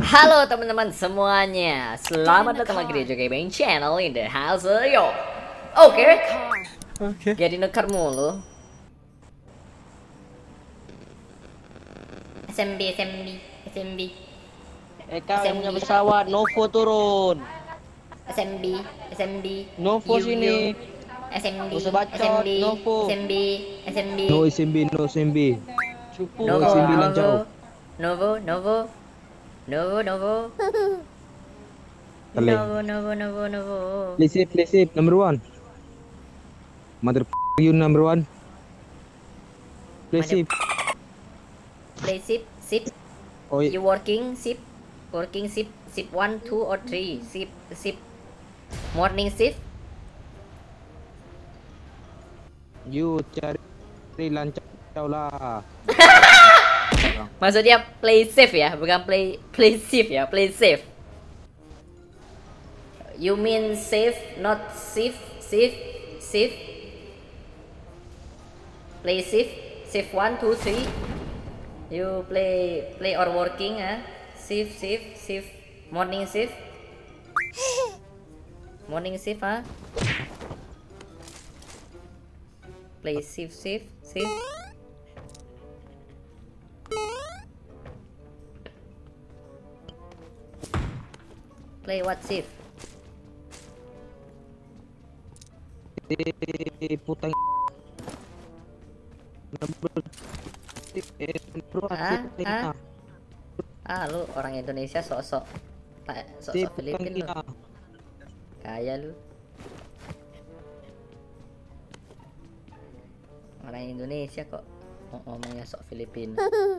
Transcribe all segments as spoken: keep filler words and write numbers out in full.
Halo teman-teman semuanya, selamat datang lagi di Joe Gaming Channel in the house yo. Oke, Oke. jadi nekar mulu. S M B, S M B, S M B, Eh kau yang punya pesawat, Novo turun. S M B, S M B, Novo sini. S M B, Gak usah S M bacot, B, Novo. S M B, S M B, No S M B, no S M B. Cupu Novo, S M B kau. lancau. Novo, Novo, Novo, Novo, Teleng. Novo, Novo, Novo, Novo. Play safe, play safe, number one. Mother you number one. Play Mother- safe. Play sip, sip. Oh, You working sip, working sip, sip one, two or three, sip, sip. Morning shift. you cari lancau lah. Maksudnya play safe ya, bukan play play safe ya, play safe. You mean safe, not safe, safe, safe. Play safe, safe one, two, three. You play play or working ah, shift, shift, shift. Morning shift. Morning shift ah. Play shift, shift, shift. Play what shift? Eh, putang. Number eh, number one, Ah, safe, putang ah. ina. Ah, lu orang Indonesia sok-sok tak Safe, sok-sok putang Filipin lu. ina. Kaya lu. Orang Indonesia kok ng- ngomongnya sok Filipin.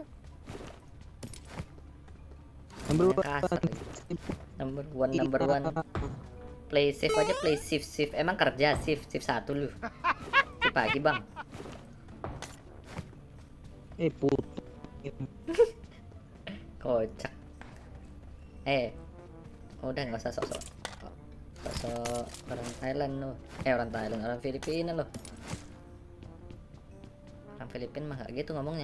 Number Yang kasar one. lagi. Number one, number one. Play safe aja, play shift, shift. Emang kerja shift, shift satu lu. Shift pagi bang. Eh, putang. Kocak. Eh, udah nggak usah sok-sok. Sok-sok orang Thailand lo. Eh orang Thailand, orang Filipina lo. Orang Filipina mah nggak gitu ngomongnya.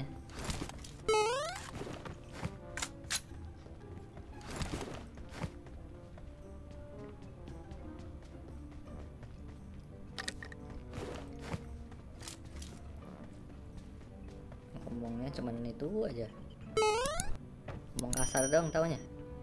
Ngomongnya cuman itu aja. Ngomong kasar dong taunya.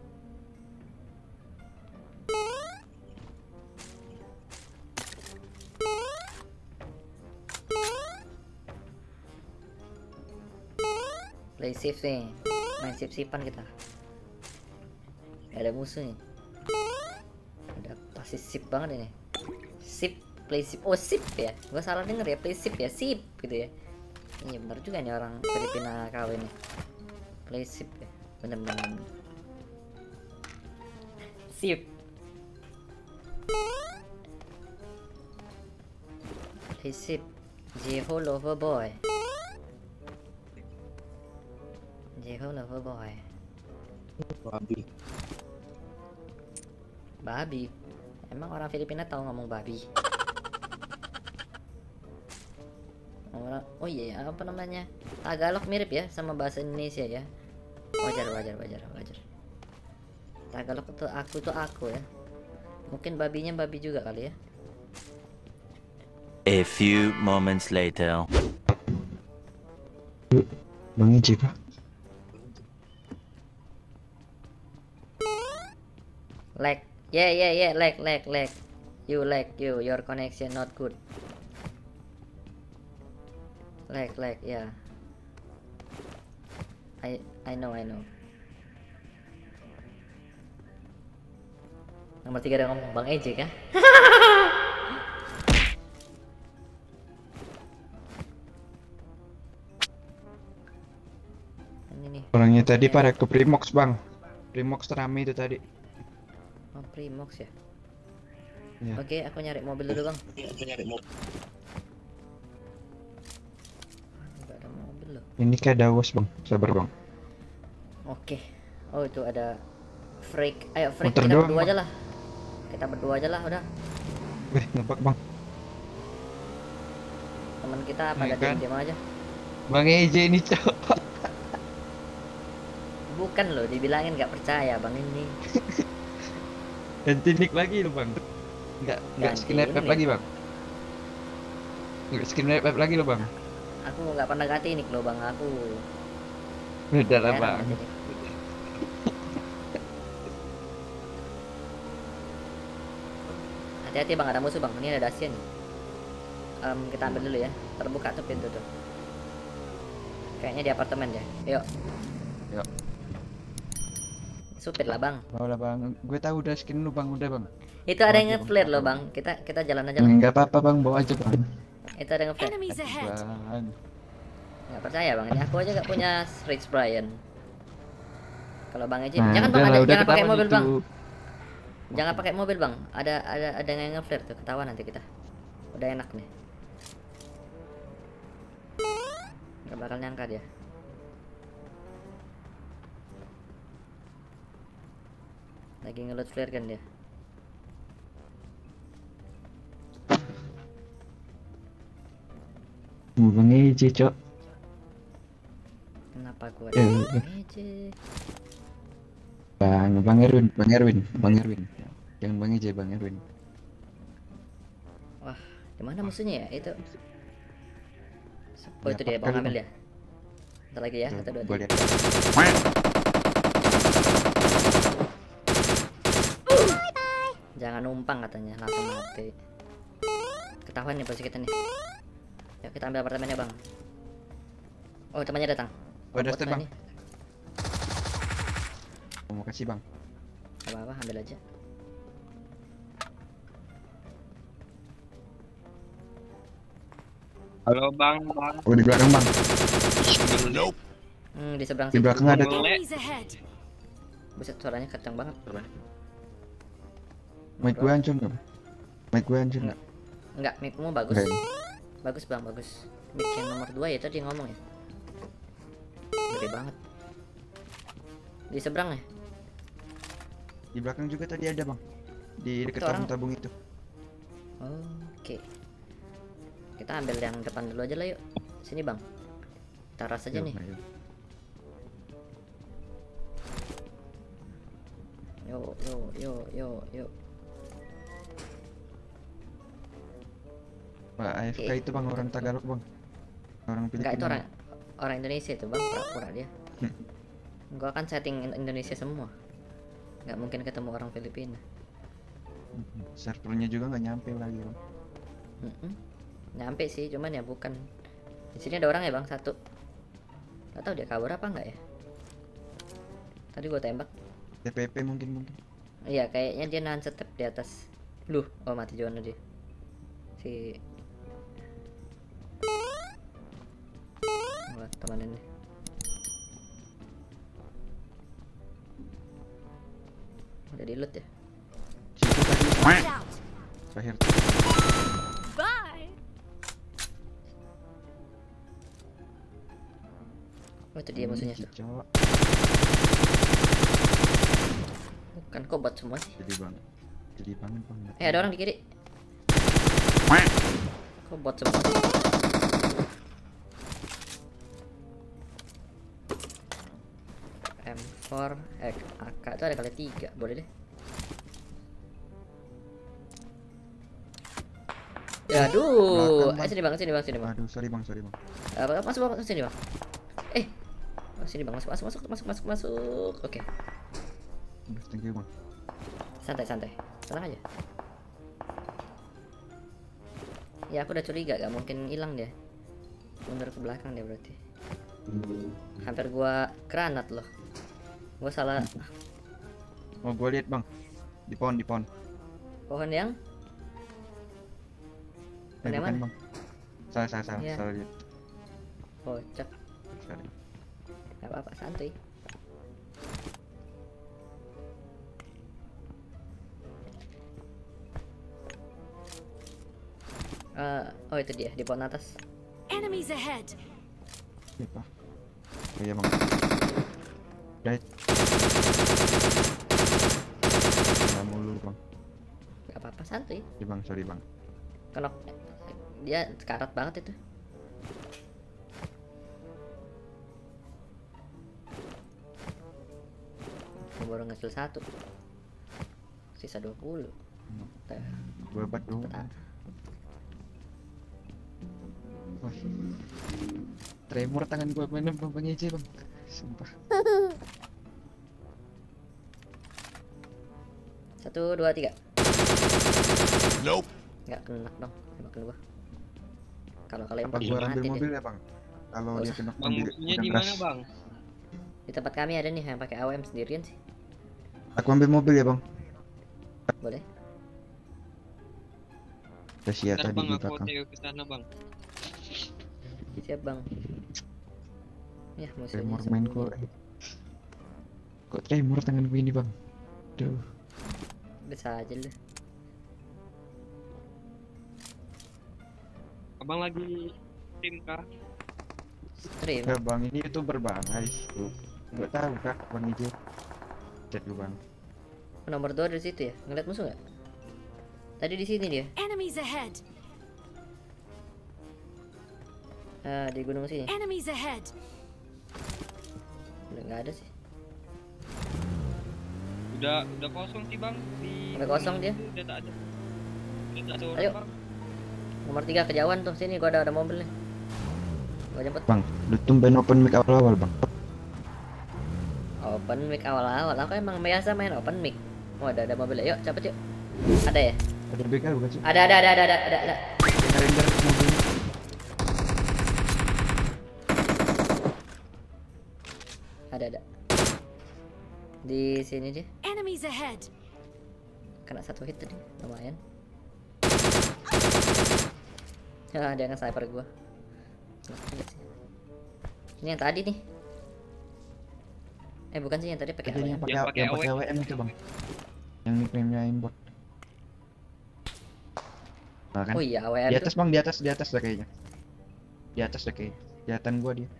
Play safe nih, main sip-sipan kita. Gak ada musuh nih. Udah pasti sip banget ini. Sip, play sip. Oh sip ya, gua salah denger ya, play sip ya, sip gitu ya. Iya bener juga nih orang Filipina kawin nih. Play sip ya, bener-bener. Sip. Play sip. Jeho lover boy. Jeho lover boy. Babi. Babi. Emang orang Filipina tahu ngomong babi? Orang, oh iya, ya, apa namanya? Tagalog mirip ya sama bahasa Indonesia ya. Wajar, wajar, wajar, wajar. Tagalog itu aku itu aku ya. Mungkin babinya babi juga kali ya. A few moments later. Bang Iji kah? Lag. Yeah, yeah, yeah, lag, lag, lag. You lag, you, your connection not good. Lag, lag, yeah. I, I know, I know. Nomor tiga udah ngomong Bang Eje kah? Ini nih. Orangnya tadi pada ke Primox bang. Primox rame itu tadi. Oh, Primox ya. Ya. Oke, aku nyari mobil dulu bang. Nggak ada mobil loh. Ini kayak Dawas bang. Sabar bang. Oke. Oh itu ada Freak. Ayo Freak Muter kita doang, berdua Bang. aja lah. Kita berdua aja lah udah. Weh ngebak bang. Teman kita Ya pada kan? diam-diam aja. Bang Eje ini cowok. Bukan loh, dibilangin nggak percaya bang ini. Ganti nick lagi lo bang. Nggak nggak Ganti skin F F ini. lagi bang. Nggak skin F F lagi lo bang. Aku nggak pernah ganti nick loh bang, aku. Udah lah Heran bang. ganti nick. Hati-hati bang, ada musuh bang. Ini ada Dacia nih. Em, kita ambil dulu ya. Terbuka tuh pintu tuh. Kayaknya di apartemen deh. Yuk. Yuk. Supir lah bang. Bawa lah bang. Gue tahu udah skin lu bang, udah bang. Itu ada Bawa yang aja, nge-flare Bang. loh bang. Kita kita jalan aja lah. Nggak apa-apa bang, bawa aja bang. Itu ada yang nge-flare. Enemies ahead. Bang. Nggak percaya bang. Ini aku aja nggak punya Rich Brian. Kalau bang aja, Nah, jangan udah bang, lah, ada, udah jangan pakai ketahuan mobil itu. bang. Jangan pakai mobil bang. Ada ada ada yang nge-flare tuh, ketahuan nanti kita. Udah enak nih. Nggak bakal nyangka dia. Lagi ngeload flare kan dia. Uh, bang Eje cok. Kenapa gua Eh, ada eh. aja? Bang, bang Erwin, bang Erwin, bang Erwin. Jangan bang Eje, bang Erwin. Wah, di mana musuhnya ya? Itu. Oh Di itu dia, apart bang kali, ambil Bang. ya. Ntar lagi ya, Tuh, satu dua gua tiga. lihat. Jangan numpang katanya, langsung mati. Ketahuan nih posisi kita nih. Yuk kita ambil apartemennya bang. Oh temannya datang. Oh, ada Bot step, lah Bang. ini. Mau kasih bang. Gak apa-apa, ambil aja. Halo bang, bang. Oh di belakang bang. Hmm, di seberang Di situ. belakang ada. Enemies ahead. Buset, suaranya kencang banget. Mic gue hancur nggak? Mic gue hancur nggak? Enggak, micmu bagus. Enggak, ya? Bagus bang, bagus. Mic yang nomor dua ya tadi ngomong ya. Gede banget. Di seberang ya? Di belakang juga tadi ada bang. Di dekat Itu orang- tabung-tabung itu. Oh, oke. Kita ambil yang depan dulu aja lah yuk. Sini bang. Taras aja Yuk, nih. ayo. Yuk, yuk, yuk, yuk, yuk. Pak A F K Oke. itu bang, orang Tagalog bang. Orang Filipina. Enggak, itu orang orang Indonesia itu bang, pura-pura dia. Gua kan setting in- Indonesia semua. Nggak mungkin ketemu orang Filipina. Servernya juga nggak nyampe lagi bang. Mm-mm. Nyampe sih, cuman ya bukan. Di sini ada orang ya bang, satu. Gak tahu dia kabur apa enggak ya. Tadi gua tembak. T P P mungkin mungkin. Iya, kayaknya dia nahan step di atas. Loh, oh mati juga dia. Si Wah, teman ini. Udah di loot ya. Situ tadi Watch out. terakhir. Bye. Oh, itu dia musuhnya tuh. Cowok. Bukan kok bot semua sih. Jadi bang. Jadi banget bang. Eh, ada orang di kiri. Kok bot semua sih? M four eh A K itu ada kali tiga, boleh deh. Ya aduh, Belakang, eh, sini bang, sini bang, sini bang. Aduh, sorry bang, sorry bang. Eh, masuk bang, sini bang. Eh, oh, sini bang, masuk, masuk, masuk, masuk, masuk, masuk. Oke, Aduh, thank you bang. santai, santai, tenang aja. Ya aku udah curiga, gak mungkin hilang dia. Mundur ke belakang dia berarti. Hampir gua granat loh. Gua salah Oh, gua lihat bang. Di pohon, di pohon. pohon yang Eh, Pohon yang bukan mana? bang. Salah, salah, salah, Iya. salah lihat. kocak. Sorry. Gak apa-apa, santuy. Eh, oh itu dia di pohon atas. Enemies ahead. Iya pak. Oh iya bang. Right. Nggak mulu bang. Gak apa-apa, santuy. Iya bang, sorry bang. Kenok dia karat banget itu. Gua baru ngekill satu. Sisa dua puluh. Tuh, Gua bat dong. peta. Wah. Tremor tangan gua main Bang Ece, Bang. Sumpah. Satu, dua, tiga. Nope. Nggak kena dong, tembakan gua. Kalau kalian Apa pergi gua ambil mati mobil deh. ya bang? Kalau Nggak dia usah. kena Bang, mobil musuhnya udah di keras. mana, Bang? Di tempat kami ada nih yang pakai A W M sendirian sih. Aku ambil mobil ya bang. Boleh. Rahasia Ntar tadi Bang, di aku belakang. T O ke sana, Bang. Siap, Bang. Ya, musuhnya Tremor main sembunyi. kok. Kok tremor tangan gue ini bang? Duh. Bisa aja lu. Abang lagi stream kah? Stream. Ya bang ini youtuber bang. Ais. Gak tahu kak bang Ijo. Chat lu bang. Nomor dua dari situ ya. Ngeliat musuh nggak? Tadi di sini dia. Enemies ahead. Ah, di gunung sini. Enemies ahead. Udah nggak ada sih. Udah udah kosong sih, Bang. Di Udah kosong dia. Udah tak ada. Udah tak ada orang, Ayo. Bang. Nomor tiga kejauhan tuh, sini gua ada ada mobil nih. Gua jemput. Bang, lu tumben open mic awal-awal bang. Open mic awal-awal, aku emang biasa main open mic. Oh, ada ada mobil, yuk cepet yuk. Ada ya? Ada B K bukan sih? Ada ada ada ada ada ada. ada. Ranger mobilnya. Ada ada. Di sini dia. Enemies ahead. Kena satu hit tadi, lumayan. Ya, dia nge-sniper gua. Nah, ini sih. Ini yang tadi nih. Eh, bukan sih yang tadi pakai Jadi yang A W M. pakai Yang pakai yang pakai A W M itu bang. Yang nickname-nya aimbot. Nah kan? Oh iya, A W M Di tuh. atas bang, di atas, di atas dah kayaknya. Di atas dah kayaknya. Kelihatan gua dia.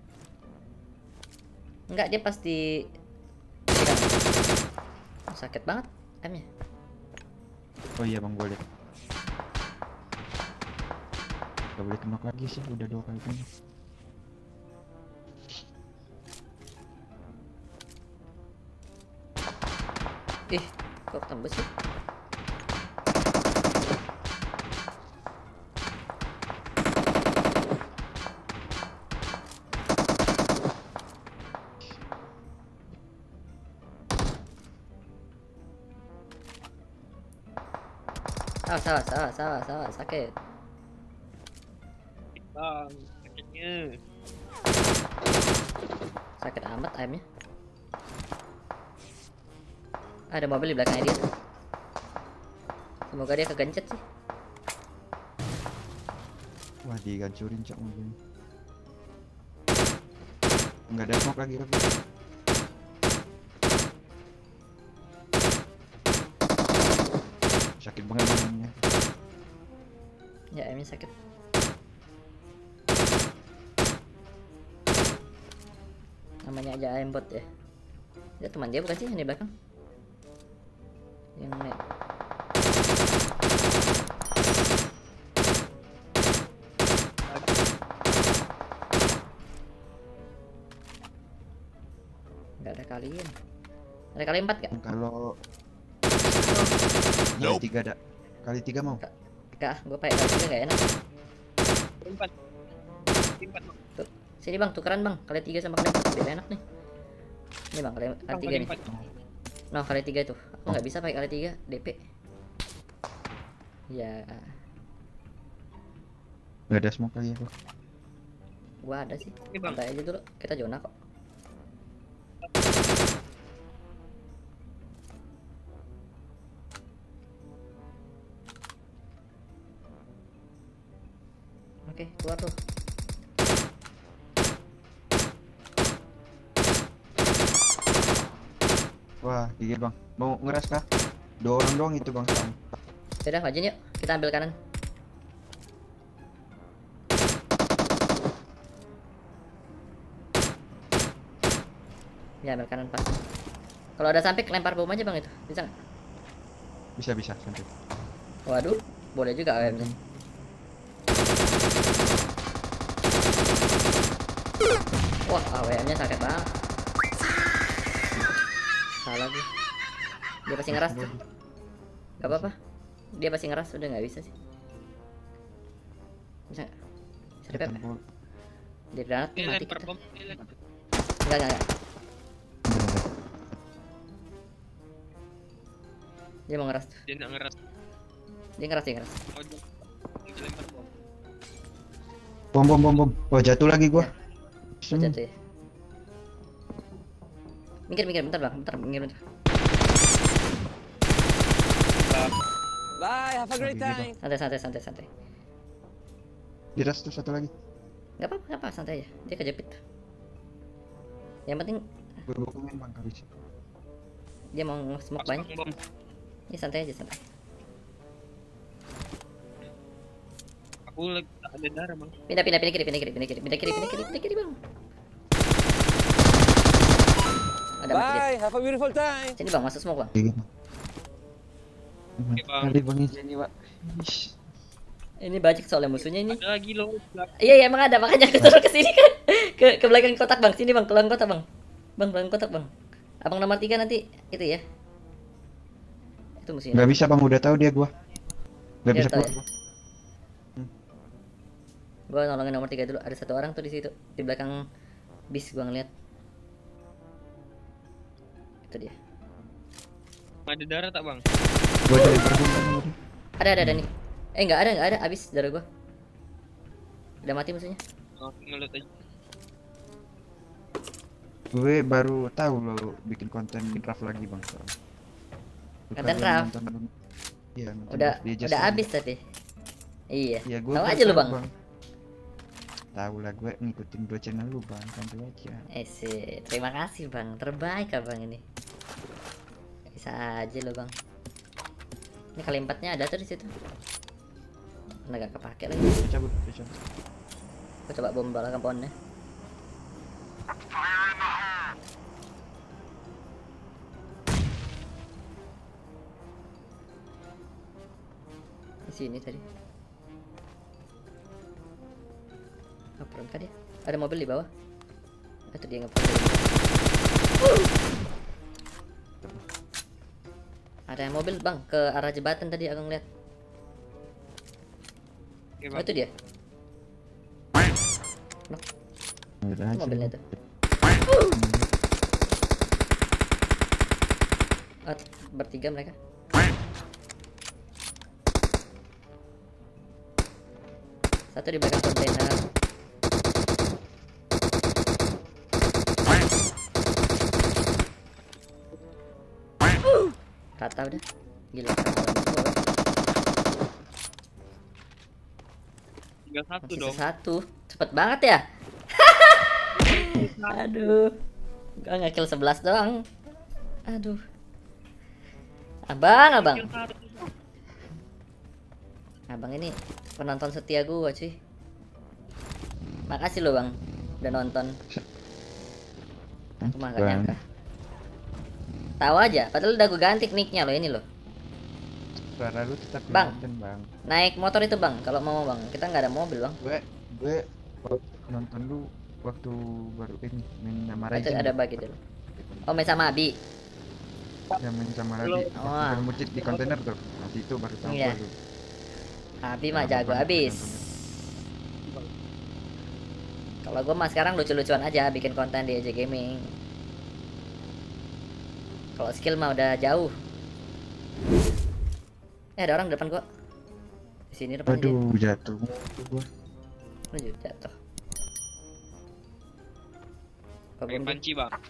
Enggak, dia pasti sakit banget M-nya. Oh iya bang, boleh. Gak boleh kenok lagi sih, udah dua kali kenok. Ih, kok tembus sih? Salah, salah, salah, salah, salah, sakit. Bang, sakitnya. Sakit amat ayamnya. Ada mobil di belakangnya dia tuh. Semoga dia kegencet sih. Wah, digancurin cak mobilnya. Nggak ada smoke lagi lagi. Sakit banget mainnya. Ya, ayamnya sakit. Namanya aja aimbot ya. Dia teman dia bukan sih yang di belakang? Yang naik. Nggak ada kalian. Ada kali empat gak? Kalau kali Nope. tiga ada. Kali tiga mau. Enggak, gue pakai kali tiga gak enak. Empat. Empat, Bang. Tuh, sini bang, tukeran bang, kali tiga sama kali empat biar enak nih. Ini bang, kali, kali Bang, tiga kali nih. empat. No, kali tiga tuh. Aku nggak bisa pakai kali tiga, D P. Ya, Nggak ada smoke lagi aku. gua ada sih. Ini, Bang. Santai aja dulu, kita zona kok. Oke, keluar tuh. Wah, gigit bang. Mau ngeras kah? Dua orang doang itu bang sekarang. Yaudah, majuin yuk. Kita ambil kanan. Ya, ambil kanan pas. Kalau ada sampai lempar bom aja bang itu. Bisa nggak? Bisa bisa santai. Waduh, boleh juga A W M-nya. Wah, A W M-nya sakit banget. salah gue. Dia pasti ngeras tuh. Gak apa-apa. Dia pasti ngeras, udah nggak bisa sih. Bisa nggak? Bisa di pep ya? Dia granat tuh mati kita. Enggak, enggak, enggak. Dia mau ngeras tuh. Dia nggak ngeras. Dia ngeras, dia ngeras. Oh, dia dia lempar bom. Bom bom bom bom. Oh jatuh lagi gua. Oh, jatuh ya. Minggir, minggir, bentar bang, bentar, minggir, bentar. Bye, have a great time. Santai, santai, santai, santai. Diras tuh satu lagi. Gak apa-apa, gak apa, santai aja. Dia kejepit. Yang penting Gua bohongin bang habis. dia mau nge-smoke Pasang banyak. bom. Ini santai aja, santai. Aku lagi tak ada darah bang. Pindah, pindah, pindah kiri, pindah kiri, pindah kiri, pindah kiri, pindah kiri, pindah kiri bang. Ada mati dia. Bye, have a beautiful time. Sini bang, masuk smoke bang. Iya. Oke, Bang. Kali bang izin nih pak. Ish. Ini banyak soalnya musuhnya ini. Ada lagi loh. Iya, iya emang ada, makanya aku suruh ke sini kan. Ke ke belakang kotak bang, sini bang, ke belakang kotak bang. Bang, belakang kotak bang. Abang nomor tiga nanti itu ya. Itu musuhnya. Nggak bisa bang, udah tahu dia gua. Nggak Dia bisa tahu keluar. ya? Gua. Gua nolongin nomor tiga dulu. Ada satu orang tuh di situ, di belakang bis gua ngeliat. Itu dia. Ada darah tak bang? Gua cari perbunkan tadi. Ada, ada, ada nih. Eh enggak ada, enggak ada, habis darah gua. Udah mati musuhnya. Oh, ngelut aja. Gue baru tahu lo bikin konten draft lagi bang. Soalnya. Gua Konten baru draft? nonton- Iya. nonton Udah draft di Just udah Dance. habis tapi. Iya. Iya gue. Tahu baru aja lu tahu, bang. Tahu lah gue ngikutin dua channel lu bang, tentu aja. Eh sih, terima kasih bang, terbaik abang ini. Bisa aja lo bang. Ini kali empatnya ada tuh di situ. Mana gak kepake lagi. Gue cabut, gue cabut. Gua coba bom belakang pohonnya. Di sini tadi. Ngapain kan dia? Ada mobil di bawah. Itu dia ngapain? Ada mobil bang ke arah jembatan tadi aku ngeliat. Oke, Oh, bang. itu dia. Udah Itu aja. mobilnya Bang. tuh. Oh, bertiga mereka. Satu di belakang kontainer. Rata udah. Gila. Tinggal satu Masih dong. satu. Cepet banget ya. Aduh. Gua nge-kill sebelas doang. Aduh. Abang, abang. Tinggal satu. Abang ini penonton setia gua cuy. Makasih lo bang, udah nonton. Aku mah gak Bang. nyangka. Tahu aja, padahal udah gue ganti nicknya lo ini lo. Suara lu tetap Bang. kelihatan, bang. Naik motor itu bang, kalau mau bang. Kita nggak ada mobil bang. Gue gue waktu nonton lu waktu baru ini main sama Itu Raijin. ada bagi dulu. Oh main sama Abi. Yang main sama Belum. Rabi. Oh. Waktu mucit di kontainer tuh. Nanti itu baru tahu Iya. gua lu. Abi mah Lama jago banget abis. nontonnya. Kalau gue mah sekarang lucu-lucuan aja, bikin konten di E J Gaming. Kalau skill mah udah jauh. Eh ada orang di depan gua. Di sini depan dia. Aduh, jatuh. Gua. Lanjut jatuh. Gua Pakai belum di- panci bang.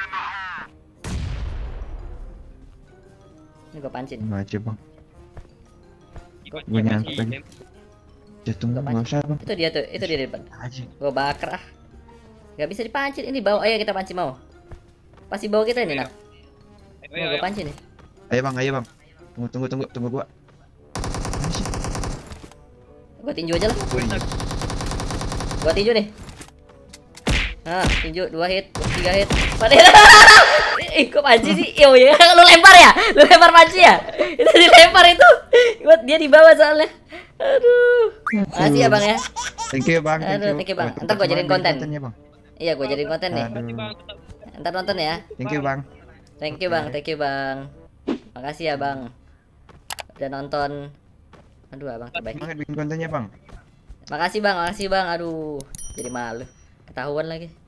Ini gua pancin. Nggak aja, Bang. Di panci, Gua panci. nyangkut lagi. Jatuh Nggak enggak usah, Bang. Itu dia tuh, itu dia di depan. Aja. Gua bakar ah. Gak bisa dipancing ini bau. Ayo kita pancing mau. Pasti bau kita ini nak. Ayo, Mau ayo, gua ayo. pancing nih. Ayo, Bang, ayo, Bang. Tunggu, tunggu, tunggu, tunggu gua. Mana sih? Gua tinju aja lah. Oh, iya. Gua tinju nih. Nah, tinju dua hit, tiga hit, empat hit. Ih, kok panci sih? Yo, ya, lu lempar ya? Lu lempar panci ya? Itu dilempar itu. Buat dia di bawah soalnya. Aduh. Makasih ya, Bang ya. Thank you, Bang. Thank Aduh, you. thank you, Bang. Oh, Ntar gua tempat jadiin kemarin konten. kontennya, Bang. Iya, gua jadiin konten nih. Aduh. Bang, Ntar nonton ya. Thank you, Bang. Thank you Oke. bang, thank you bang. Makasih ya bang. Udah nonton. Aduh abang terbaik. Semangat bikin kontennya bang. Makasih bang, makasih bang. Aduh, jadi malu. Ketahuan lagi.